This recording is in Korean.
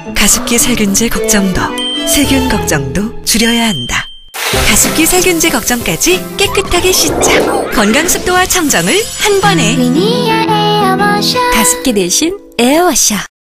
가습기 살균제 걱정도, 세균 걱정도 줄여야 한다. 가습기 살균제 걱정까지 깨끗하게 씻자. 건강 습도와 청정을 한 번에. 가습기 대신 에어워셔.